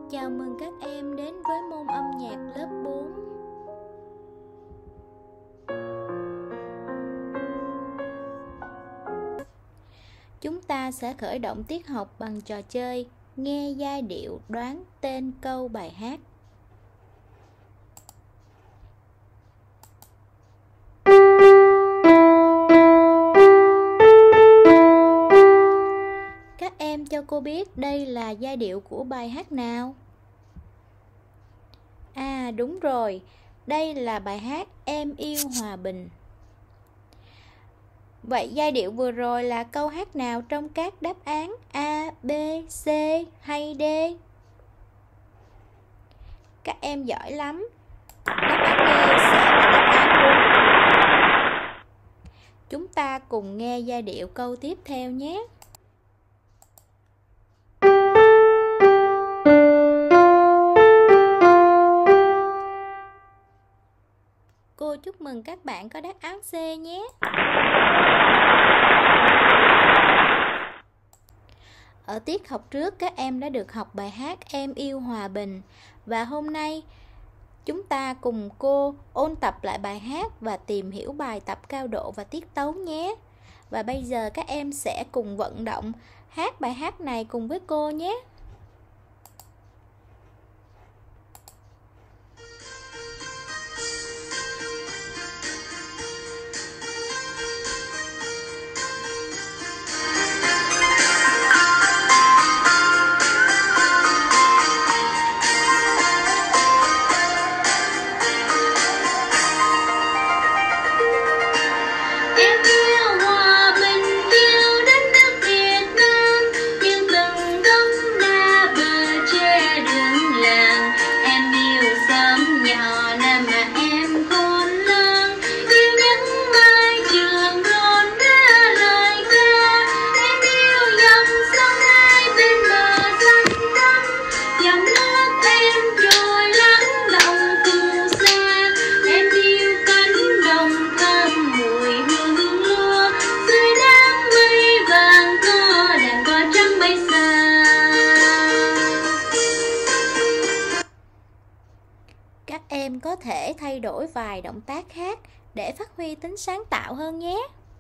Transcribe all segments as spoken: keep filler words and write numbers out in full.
Chào mừng các em đến với môn âm nhạc lớp bốn. Chúng ta sẽ khởi động tiết học bằng trò chơi nghe giai điệu đoán tên câu bài hát. Các em cho cô biết đây là giai điệu của bài hát nào? À đúng rồi, đây là bài hát Em Yêu Hòa Bình. Vậy giai điệu vừa rồi là câu hát nào trong các đáp án A, B, C hay D? Các em giỏi lắm. Đáp án D sẽ là đáp án đúng. Chúng ta cùng nghe giai điệu câu tiếp theo nhé. Cô chúc mừng các bạn có đáp án C nhé. Ở tiết học trước các em đã được học bài hát Em Yêu Hòa Bình. Và hôm nay chúng ta cùng cô ôn tập lại bài hát và tìm hiểu bài tập cao độ và tiết tấu nhé. Và bây giờ các em sẽ cùng vận động hát bài hát này cùng với cô nhé. Các em có thể thay đổi vài động tác khác để phát huy tính sáng tạo hơn nhé.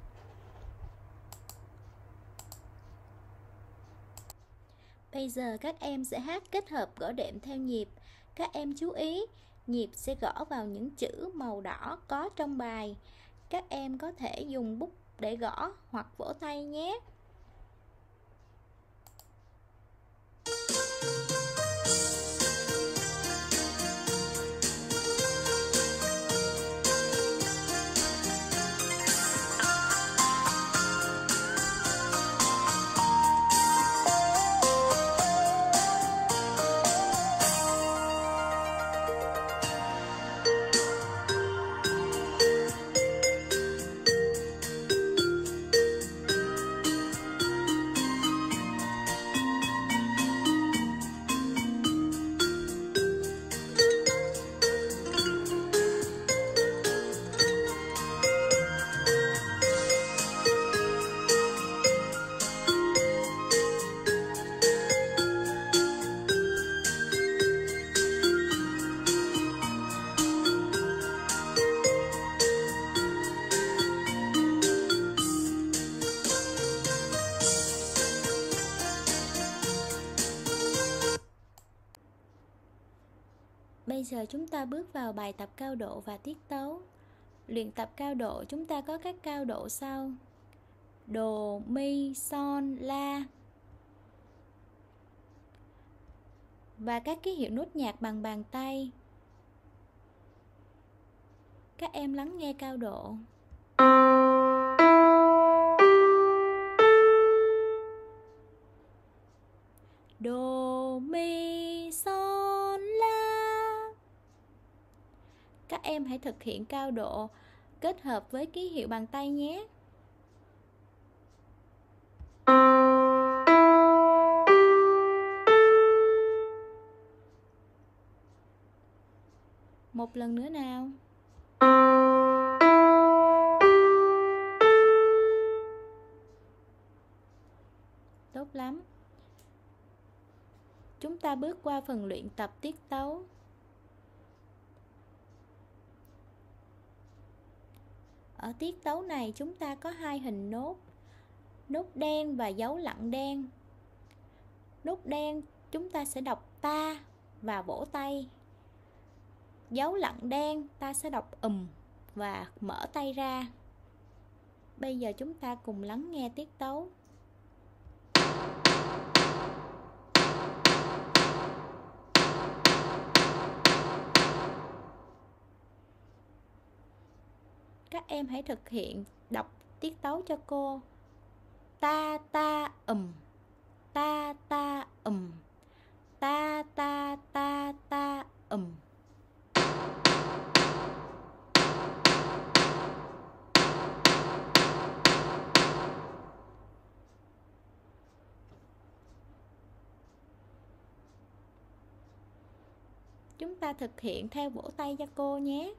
Bây giờ các em sẽ hát kết hợp gõ đệm theo nhịp. Các em chú ý, nhịp sẽ gõ vào những chữ màu đỏ có trong bài. Các em có thể dùng bút để gõ hoặc vỗ tay nhé. Bây giờ chúng ta bước vào bài tập cao độ và tiết tấu. Luyện tập cao độ chúng ta có các cao độ sau: Đồ, Mi, Son, La. Và các ký hiệu nốt nhạc bằng bàn tay. Các em lắng nghe cao độ. Đồ, Mi, Son, La. Các em hãy thực hiện cao độ kết hợp với ký hiệu bàn tay nhé. Một lần nữa nào. Tốt lắm. chúng ta bước qua phần luyện tập tiết tấu. Ở tiết tấu này chúng ta có hai hình nốt, nốt đen và dấu lặng đen. Nốt đen chúng ta sẽ đọc ta và vỗ tay. Dấu lặng đen ta sẽ đọc ùm và mở tay ra. Bây giờ chúng ta cùng lắng nghe tiết tấu. Các em hãy thực hiện đọc tiết tấu cho cô. Ta ta ùm, ta ta ùm, ta ta ta ta ùm. Chúng ta thực hiện theo vỗ tay cho cô nhé.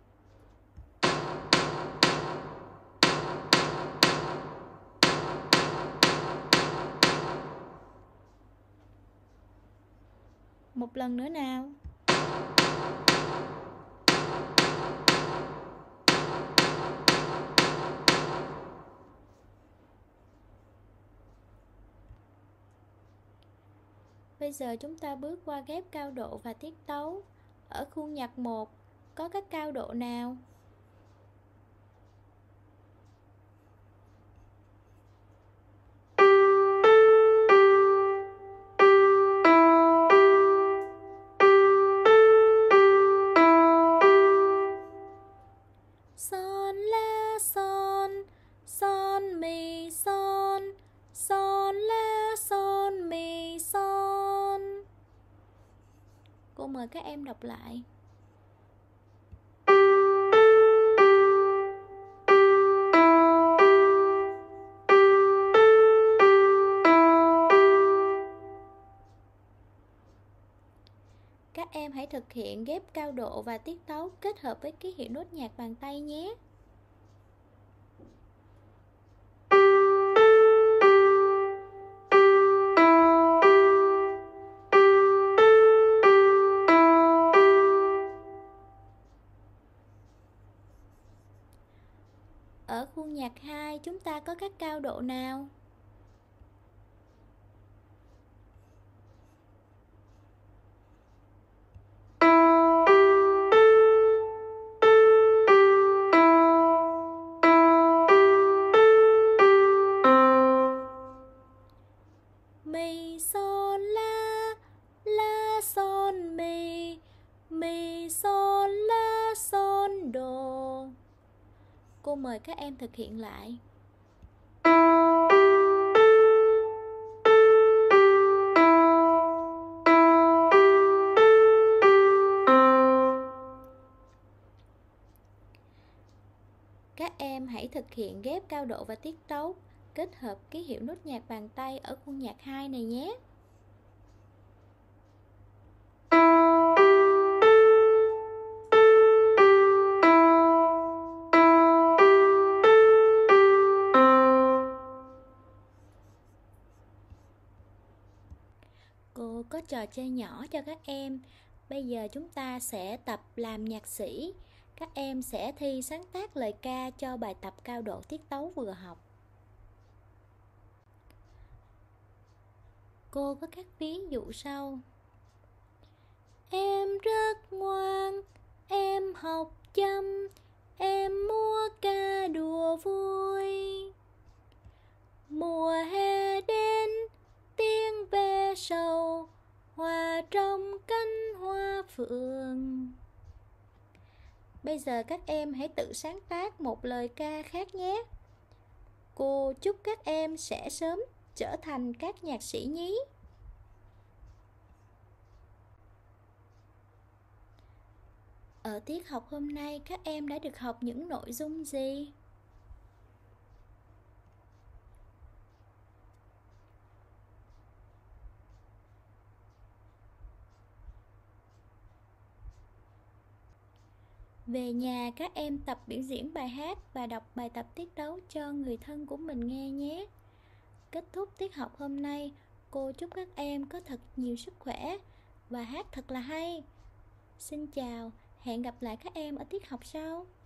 Một lần nữa nào. Bây giờ chúng ta bước qua ghép cao độ và tiết tấu. Ở khu nhạc một có các cao độ nào? Son la son, son mi son, son la son mi son. Cô mời các em đọc lại. Các em hãy thực hiện ghép cao độ và tiết tấu kết hợp với ký hiệu nốt nhạc bàn tay nhé. Ở khu nhạc hai chúng ta có các cao độ nào? Mi son la, la son mi, mi son la son do. Cô mời các em thực hiện lại. Các em hãy thực hiện ghép cao độ và tiết tấu kết hợp ký hiệu nốt nhạc bàn tay ở khu nhạc hai này nhé. Cô có trò chơi nhỏ cho các em. Bây giờ chúng ta sẽ tập làm nhạc sĩ. Các em sẽ thi sáng tác lời ca cho bài tập cao độ tiết tấu vừa học. Cô có các ví dụ sau. Em rất ngoan, em học chăm, em múa ca đùa vui. Mùa hè đến, tiếng ve sầu, hòa trong cánh hoa phượng. Bây giờ các em hãy tự sáng tác một lời ca khác nhé. Cô chúc các em sẽ sớm trở thành các nhạc sĩ nhí. Ở tiết học hôm nay các em đã được học những nội dung gì? Về nhà các em tập biểu diễn bài hát và đọc bài tập tiết tấu cho người thân của mình nghe nhé. Kết thúc tiết học hôm nay, Cô chúc các em có thật nhiều sức khỏe và hát thật là hay. Xin chào, hẹn gặp lại các em ở tiết học sau.